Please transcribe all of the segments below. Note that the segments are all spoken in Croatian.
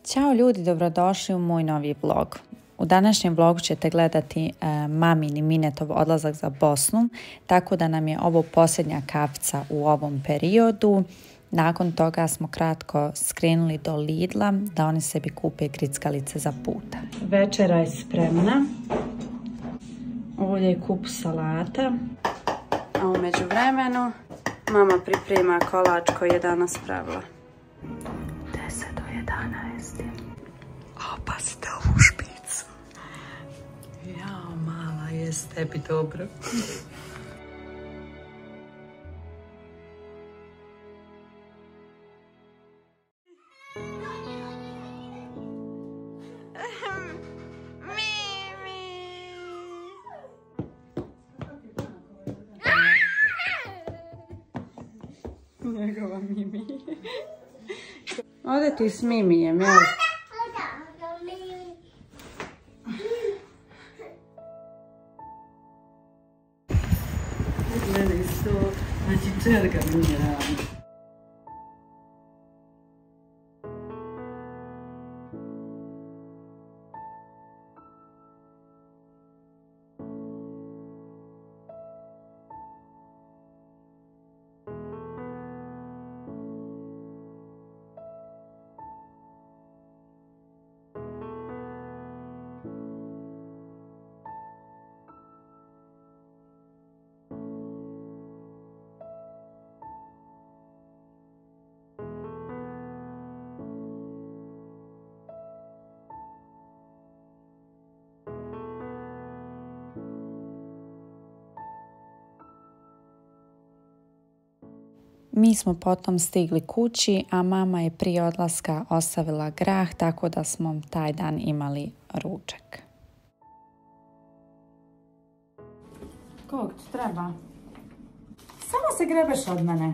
Ćao ljudi, dobrodošli u moj novi vlog. U današnjem vlogu ćete gledati mamin i Minetov odlazak za Bosnu, tako da nam je ovo posljednja kafica u ovom periodu. Nakon toga smo kratko skrenuli do Lidla da oni sebi kupe grickalice za puta. Večera je spremna. Ovdje je kup salata. A u međuvremenu mama priprema kolač koji je danas pravila. 10 do 11. Pa ste ovu špicu. Jao, mala, jes tebi dobro. Njegova Mimi. Ode ti s Mimijem, jel? Gledaj to, znači čerka mi radi. Mi smo potom stigli kući, a mama je prije odlaska ostavila grah, tako da smo taj dan imali ručak. Kog ti treba? Samo se grebeš od mene.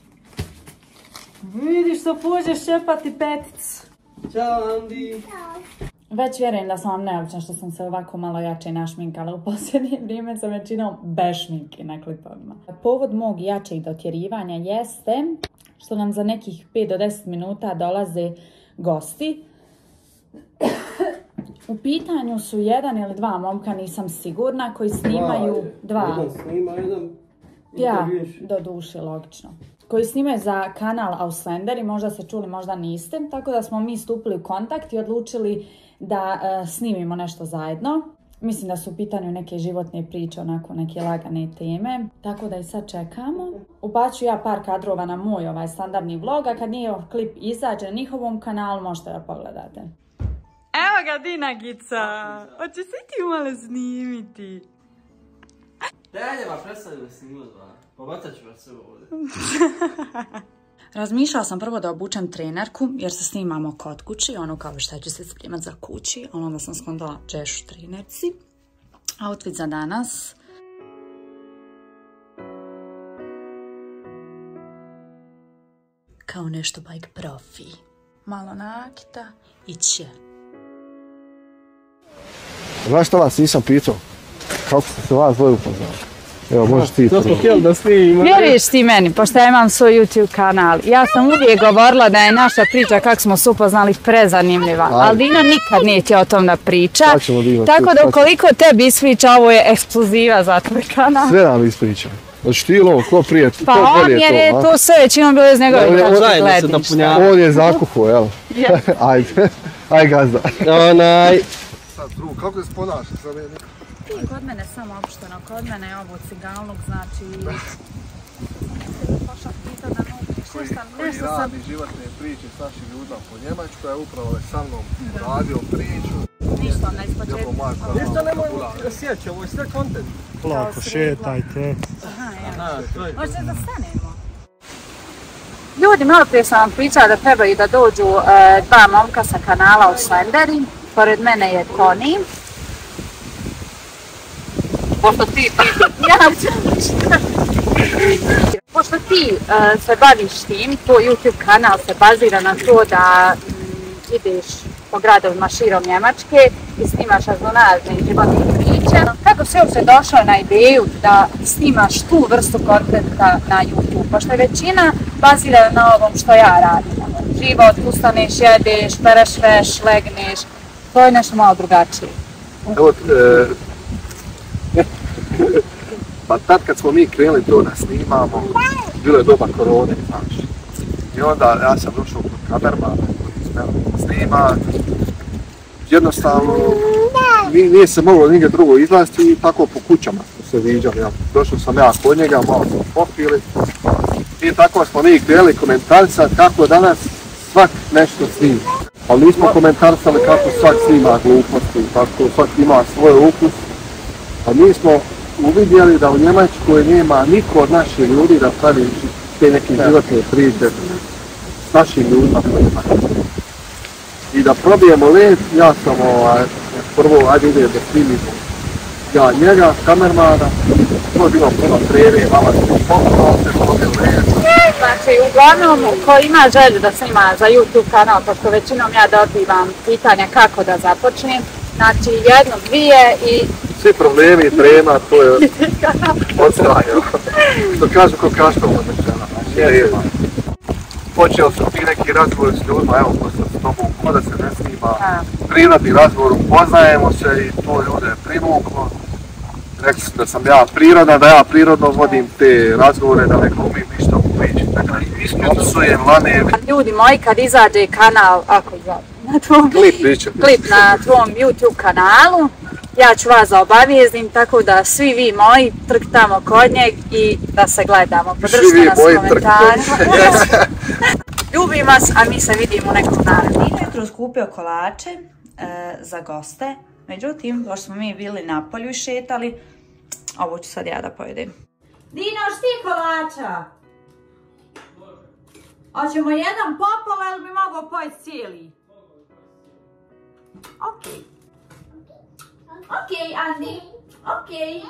Vidiš što pođeš šepati peticu. Ćao Andi. Već vjerujem da sam vam neobična što sam se ovako malo jače našminkala. U posljednje vrijeme sa većinom bez šminke na klipovima. Povod mog jačeg dotjerivanja jeste što nam za nekih 5 do 10 minuta dolaze gosti. U pitanju su 1 ili 2 momka, nisam sigurna, koji snimaju... Jedan snima, jedan intervjuš. Ja, do duše, logično. Koji snimaju za kanal Ausländer i možda se čuli, možda niste. Tako da smo mi stupili u kontakt i odlučili da snimimo nešto zajedno. Mislim da su u pitanju neke životne priče, onako neke lagane teme. Tako da i sad čekamo. Ubacit ja par kadrova na moj standardni vlog, a kad nije klip izađe na njihovom kanalu, možete da pogledate. Evo ga Dinagica! Hoće se ti malo snimiti? Daljeva, predstavljamo snimati, pobacat ću vas ovdje. Razmišljala sam prvo da obučem trenerku, jer se snimamo kod kući, ono kao šta ću se sprimat za kući, onda sam skontala češu trenerci. Outfit za danas. Kao nešto bike profi. Malo nakita i će. Znaš što vas nisam pitao? Kako ste se vas dvoje upoznali? Evo, možeš ti prvo. To smo htjeli da snimimo. Vjeruješ ti meni, pošto ja imam svoj YouTube kanal. Ja sam uvijek govorila da je naša priča kako smo se upoznali prezanimljiva. Ali Dina nikad neće o tom da priča. Tako da ukoliko tebi ispriča, ovo je ekskluziva za tvoj kanal. Sve nam ispričaj. Znači ti ili ovo, ko prije, pa on jer je to sve većinom bilo iz njegove gledišta. On je zakuhao, jel? Ajde, aj gazda. Onaj. Sad drugo, kako se ponaša sad je nekako? Ti kod mene samo opušteno, kod mene je ovo cigalnog, znači... Koji radi životne priče s našim ljudima po Njemačkoj, a upravo je sa mnom radio priču. Ništa, ne ispočetka. Ništa nemoj sjeći, ovo je sve kontent. Lako, šetajte. Možete da stanemo. Ljudi, malo prije sam vam pričala da trebaju da dođu 2 momka sa kanala Ausländer. Pored mene je Toni. Pošto ti Pošto ti se baviš tim, tvoj YouTube kanal se bazira na to da ideš po gradovima širom Njemačke i snimaš raznorazne životne priče. Kako si uopće došao na ideju da snimaš tu vrstu kontenta na YouTube? Pošto je većina bazira na ovom što ja radim. život, ustaneš, jedeš, pereš veš, legneš. To je nešto malo drugačije. Evo, pa tad kad smo mi krenuli to da snimamo, bilo je doba korone, znaš. I onda ja sam došao kod kamermana koji snima. Jednostavno, nije se moglo nigdje drugo izlaziti i tako po kućama smo se viđali. Došao sam ja kod njega, malo smo popili i tako smo mi krenuli komentarisati kako danas svak nešto snima. Ali nismo komentarisali kako svak snima gluposti, kako svak ima svoj ukus. A mi smo uvidjeli da u Njemačkoj nema niko od naših ljudi da pravi te neke životne priče s našim ljudima. I da probijemo led, ja sam prvo, ajde ide da snimimo ja njega, kamermana, to je bilo puno treve, malo se pokušao se probio led. Znači, uglavnom, ko ima želju da snima za YouTube kanal, pošto većinom ja dobivam pitanja kako da započnem, znači jedno, dvije i... Svi problemi, trema, to je odstavljeno. Što kažu ko kašta odličena, znači trema. Počeo sam ti neki razgovor s ljudima, evo ko sam s tobom, ko da se ne snima, prirodni razgovor, upoznajemo se i to ljude privuklo. Rekli su da sam ja prirodan, da ja prirodno vodim te razgovore, da ne glumim ništa u priči. Dakle, ispisujem, lanem. Ljudi moji, kad izađe kanal, ako izađe, na tvom klip na tvom YouTube kanalu, ja ću vas obavijeztim, tako da svi vi moji trktamo kod njeg i da se gledamo. Podržite nas u komentarima. Ljubim vas, a mi se vidimo u nekom narednom. Jutro skupio kolače za goste, međutim, pošto smo mi bili na polju i šetali, ovo ću sad ja da pojedem. Dino, šti kolača? Hoćemo jedan popola ili bi mogao pojesti cijeli? Okej. Okej, Andi. Okej.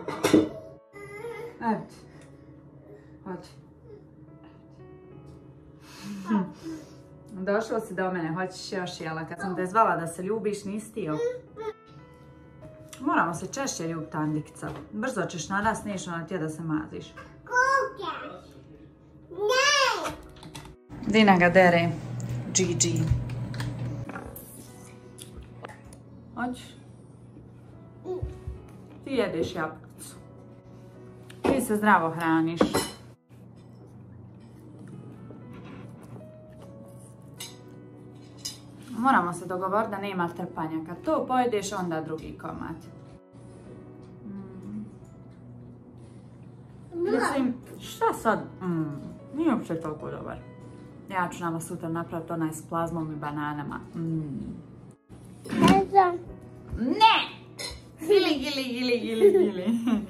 Evo ti. Hoći. Došla si do mene, hoćeš još jela. Kad sam te zvala da se ljubiš, nisi tio. Moramo se češće ljubiti, Andikica. Brzo ćeš narast, neš ona ti da se maziš. Kukaš. Ne! Dina ga dere. Gigi. Hoćeš? Ti jedeš jabukicu. Ti se zdravo hraniš. Moramo se dogovoriti da nema trpanja. Kad to pojedeš, onda drugi komad. Mislim, šta sad? Nije uopće toliko dobar. Ja ću nama sutra napraviti onaj s plazmom i bananama. Ne! Gili, gili, gili, gili, gili.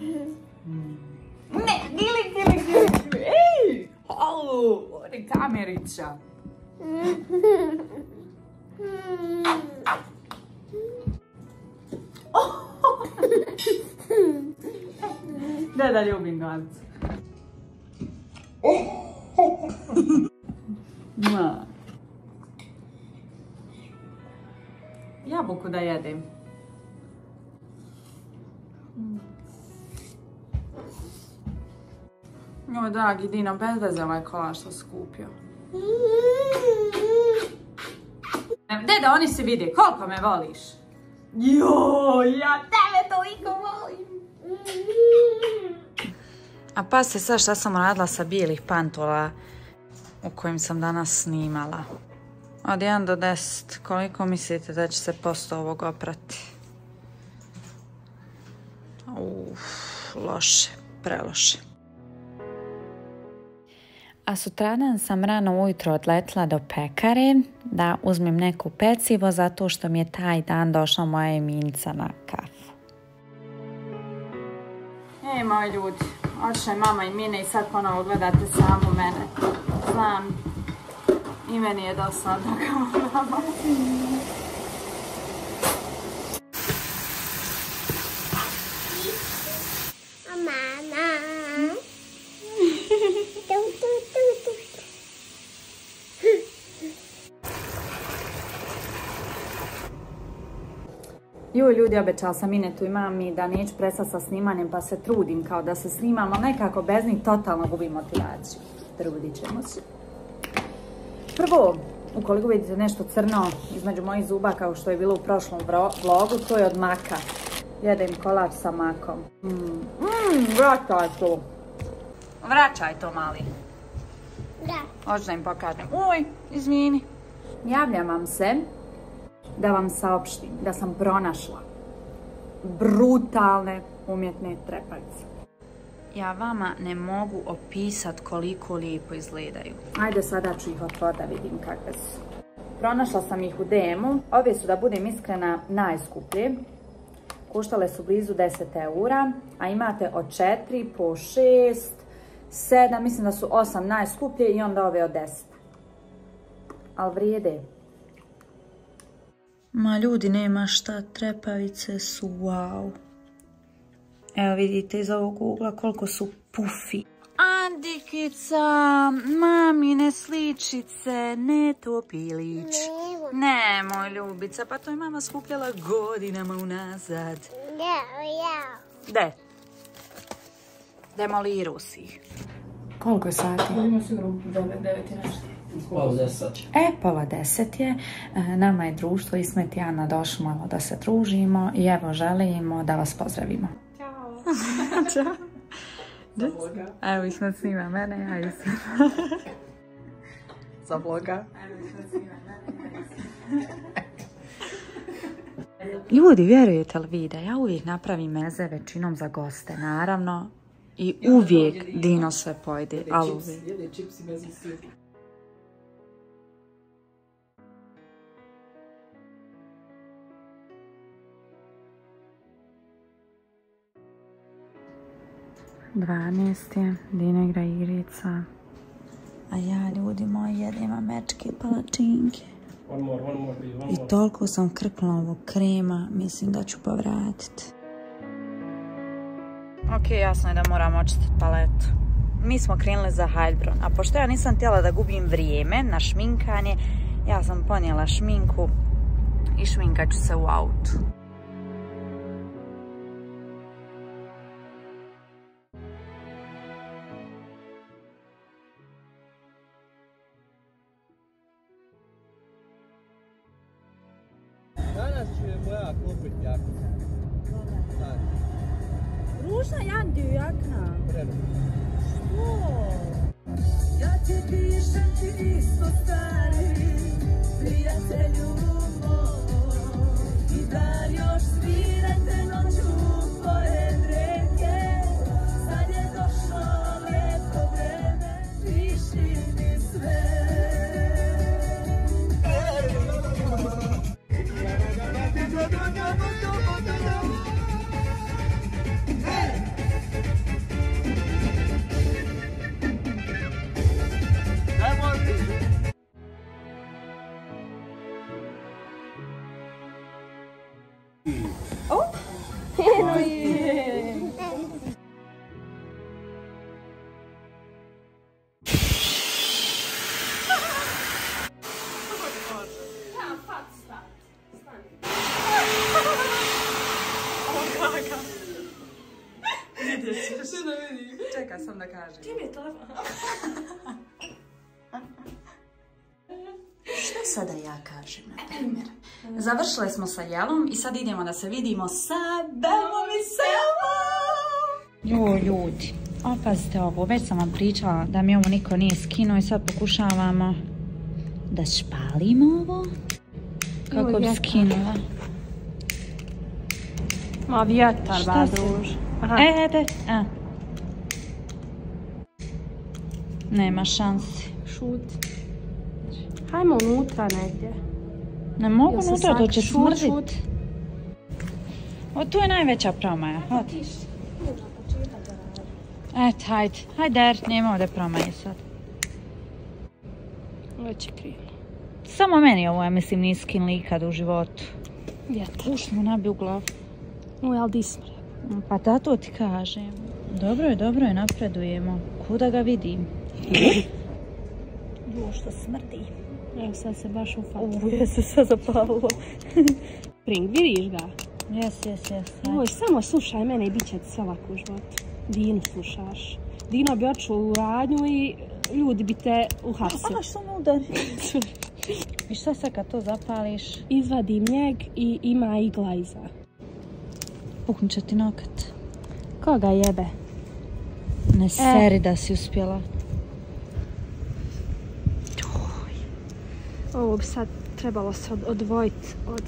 Ne, gili, gili, gili, gili. Ej! Halo, ovdje kamerića. Da ljubim glavcu. Jabuku da jedem. Joj, dragi Dino, bez veze ovaj kolač što skupio. Deda, oni se vide, koliko me voliš? Joj, ja tebe toliko volim. A pa se sad šta sam radila sa bijelih pantola u kojim sam danas snimala. Od 1 do 10, koliko mislite da će se posto ovog oprati? Loše, preloše. A sutradan sam rano ujutro odletila do pekare da uzmem neku pecivo zato što mi je taj dan došla moja Eminica na kafu. Ej, moji ljudi, otišla je mama i Mine i sad ponovo gledate samo mene. Znam, i meni je dosadno kao mama. Joj ljudi, obećala sam Inetu i mami da neću prestati sa snimanjem pa se trudim kao da se snimam, ali nekako bez njih totalno gubim motivaciju. Trudit ćemo se. Prvo, ukoliko vidite nešto crno između mojih zuba kao što je bilo u prošlom vlogu, to je od maka. Jedem kolač sa makom. Vraćaj to. Vraćaj to, mali. Da. Hoću da im pokažem. Uj, izvini. Javljam vam se da vam saopštim da sam pronašla brutalne umjetne trepavice. Ja vama ne mogu opisati koliko lijepo izgledaju. Ajde sada ću ih otvoriti da vidim kakve su. Pronašla sam ih u DM-u. Ove su, da budem iskrena, najskuplje. Koštale su blizu 10 eura, a imate od 4 po 6, 7, mislim da su 8 najskuplje i onda ove od 10. Ali vrijede. Ma ljudi, nema šta, trepavice su wow. Evo vidite iz ovog ugla koliko su pufi. Andikica, mamine sličice, ne topilić. Nemoj ljubica, pa to je mama skupljala godinama unazad. De? Demoliru si ih. Koliko je sati? Ima sigurno 9 i nešto. Pola 10. Pola 10 je. Nama je društvo Ismet i Ana došli malo da se družimo i evo želimo da vas pozdravimo. Ćao. Za vloga. Evo Ismet snima mene, ja Ismet. Za vloga. Ljudi, vjerujete li vi da ja uvijek napravim meze većinom za goste, naravno. I uvijek Dino sve pojede, ali uvijek. Jede čips i mezi sir. Dvanaest je, Dino igra igrica. A ja, ljudi moji, jedem američke palačinke. One more, please. I toliko sam krknula ovog krema, mislim da ću povratiti. Ok, jasno je da moram očistiti paletu. Mi smo krenuli za Heilbronn, a pošto ja nisam htjela da gubim vrijeme na šminkanje, ja sam ponijela šminku i šminkat ću se u autu. Danas ću je moja kupit jakna. Ružna Jandiju jakna. Što? Ja ti pišem ti isto stari, prijatelju moj, i da još svirate noću pored reke, sad je došlo lepo vreme, piši mi sve. Čekaj sam da kažem. Ti mi je telefon. Što sada ja kažem, na primjer? Završili smo sa jelom i sad idemo da se vidimo sa Belom i Selom. Jo, ljudi, opazite ovo, već sam vam pričala da mi ovo niko nije skinuo i sad pokušavamo da špalimo ovo. Kako bi skinula? Ma vjetar, ba druž. Nema šansi. Šuti. Hajmo unutra negdje. Ne mogu unutra, to će smrdit. O, tu je najveća promaja, hodi. Eto, hajde, nema ovdje promaje sad. Već je krivo. Samo meni ovo, ja mislim, nije skinuli ikad u životu. Vjetar. Ušli mu nabi u glavu. Oj, ali di smo? Pa da, to ti kažem. Dobro je, napredujemo. Kuda ga vidim? Jo, što smrdi. Evo, sad se baš ufalo. Je se sad zapalilo. Pring, vidiš ga? Jes. Oj, samo slušaj mene i bit će ti sve ovako u životu. Dinu slušaš. Dino bi očeo u radnju i ljudi bi te uhapsili. A što me udari? I šta sad kad to zapališ? Izvadim njeg i ima igla iza. Puknut će ti nokat. Koga jebe? Ne seri da si uspjela. Ovo bi sad trebalo se odvojiti od...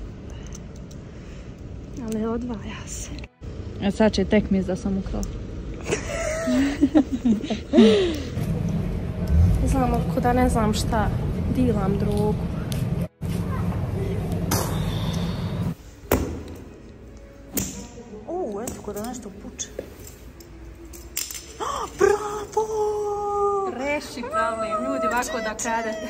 Ali ne odvaja se. A sad će tek mis da sam ukrala. Znam otkuda ne znam šta. Dilam drogu. Eto ko da nešto puče. Bravo! Reši problem, ljudi ovako da kradete.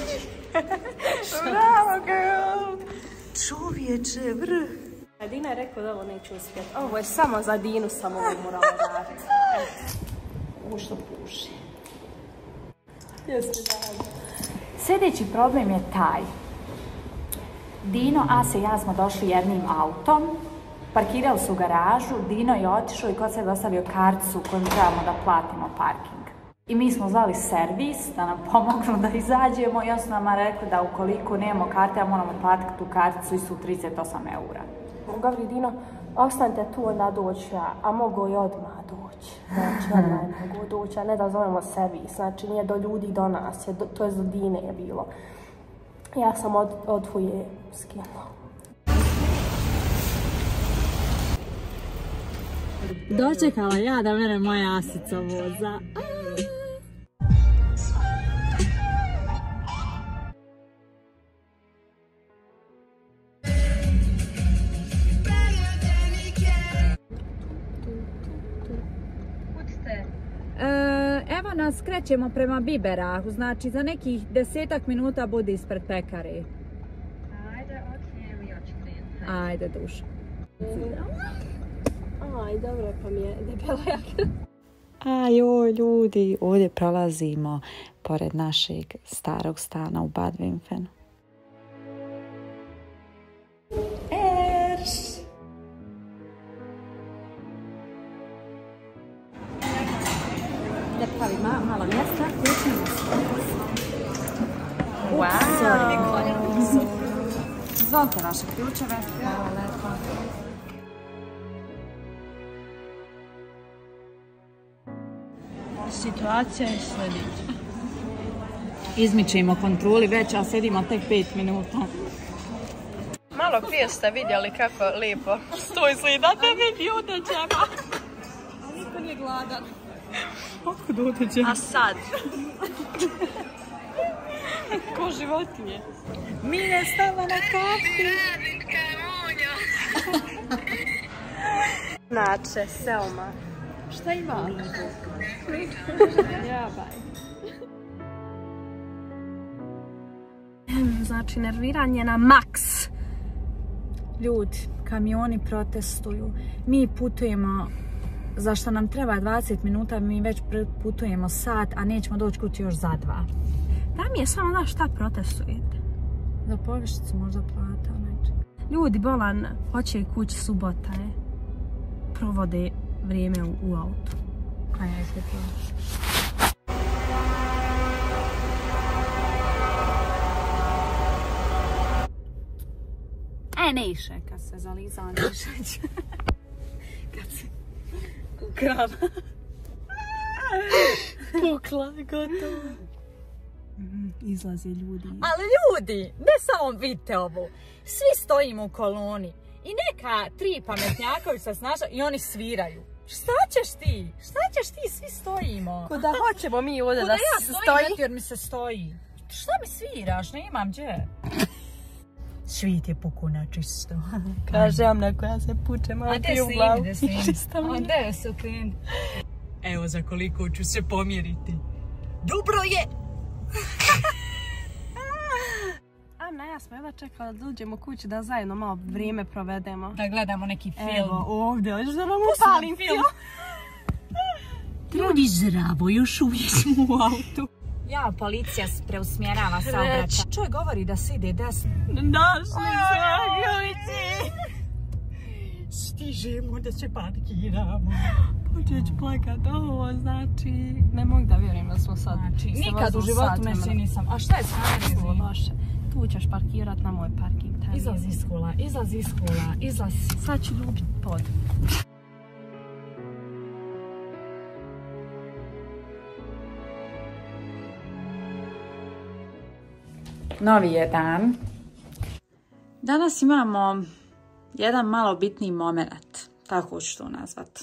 Bravo, girl! Čovječe, vrh! Dina je rekao da ovo neće uspjeti. Ovo je samo za Dinu, samo ovo moramo raditi. Ovo što puši. Jeste da. Sljedeći problem je taj. Dino, Ase i ja smo došli jednim autom. Parkirali su u garažu, Dino je otišao i kod sebe ostavio karticu kojom trebamo da platimo parking. I mi smo zvali servis da nam pomognu da izađemo i on su nama rekli da ukoliko nemamo karte, ja moramo platiti tu karticu istu 38 eura. Govori Dino, ostanite tu, onda doći ja, a mogu i odmah doći. Znači, odmah mogu doći, a ne da zovemo servis. Znači, nije do ljudi, do nas, to je do Dine je bilo. Ja sam od Fuje skinula. Dočekala ja da mene moja Asica voza. Evo nas krećemo prema Biberahu, znači za nekih 10 minuta budi ispred pekare. Ajde, okej, mi očekujete. Ajde, duša. Aj, dobro, pa mi je debela jaka. Ajoj, ljudi, ovdje prolazimo pored našeg starog stana u Bad Wimpfenu. Da pravi malo mjesta, ključimo se. Wow! Izvolite vaše ključeve. Hvala lepo. Situacija je sljedeća. Izmičimo kontroli već, a sedimo tek 5 minuta. Malo prije ste vidjeli kako lijepo to izgleda, da vidi udeđema. A niko nije gladan. Kako da udeđemo? A sad? Ko životinje. Mi ne stava na kafu. Nače, Selma. Šta ima? Ja, baj. Znači, nerviranje na maks. Ljudi, kamioni protestuju. Mi putujemo, za što nam treba 20 minuta, mi već putujemo sat, a nećemo doći kući još za 2. Da mi je samo da šta protestujete. Za povišicu možda plata, neće. Ljudi bolan hoće kući, subota je. Provode vrijeme u autu. A ja se plaću. Ne iše kad se zalizao, ne iše. Kad se ukrala. Pukla, gotovo. Izlaze ljudi. Ali ljudi, ne samo vidite ovo. Svi stojimo u koloni. I neka 3 pametnjakovića snaša i oni sviraju. Šta ćeš ti? Šta ćeš ti? Svi stojimo. Kuda hoćemo mi ovdje da se stoji? Kuda ja stojim jer mi se stoji. Šta mi sviraš? Ne imam gdje. Svit je puku na čisto. Kaže Amna koja se puče malo ti u glavu. A gdje se okreni? Evo za koliko ću se pomjeriti. Dobro je! Amna, ja smo jedva čekala da uđemo kući da zajedno malo vrijeme provedemo. Da gledamo neki film. Evo, ovdje, hoćeš da nam upalim film? Ljudi, zdravo, još uvijek smo u autu. Ja, policija preusmjerava saobraćaj. Čovjek govori da se ide desno. Došli smo, ljubici! Stižemo da se parkiramo. Počet ću plakat, ovo znači, ne mogu da vjerujem da smo sad. Znači, nikad u životu me se nisam. A šta je s Harezi? Tu ćeš parkirat na moj parking. Izlazi iz kola, izlazi iz kola, izlazi. Sad ću ljubit pod. Novi je dan. Danas imamo jedan malo bitniji moment, tako ću to nazvat.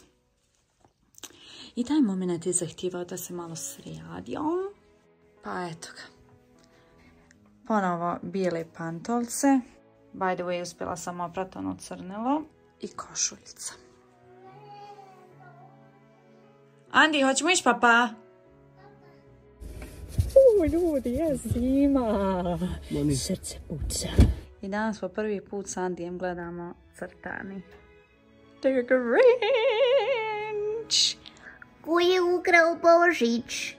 I taj moment je zahtijevao da se malo sredio. Pa eto ga. Ponovo bijele pantolce. By the way, uspjela sam oprati ono crnilo. I košuljica. Andi, hoćemo ići papa? Ljudi, je zima. Srce puca. I danas po prvi put s Andijem gledamo crtani. The Grinch! Ko je ukrao Božić?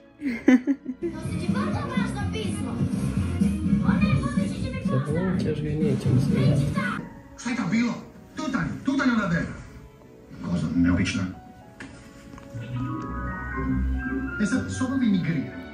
Ćeš ga i nećemo smijeti. Šta je to bilo? Tutanj ona dera. Koza neobična. E sad, s ovom mi grije.